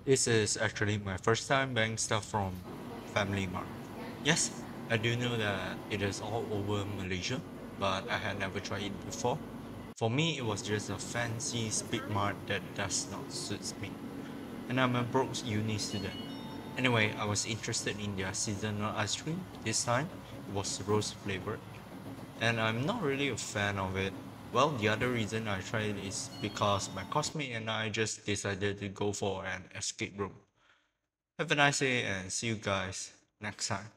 This is actually my first time buying stuff from Family Mart. Yes, I do know that it is all over Malaysia, but I had never tried it before. For me, it was just a fancy speed mart that does not suit me. And I'm a broke uni student. Anyway, I was interested in their seasonal ice cream. This time, it was rose flavored. And I'm not really a fan of it. Well, the other reason I tried it is because my classmate and I just decided to go for an escape room. Have a nice day and see you guys next time.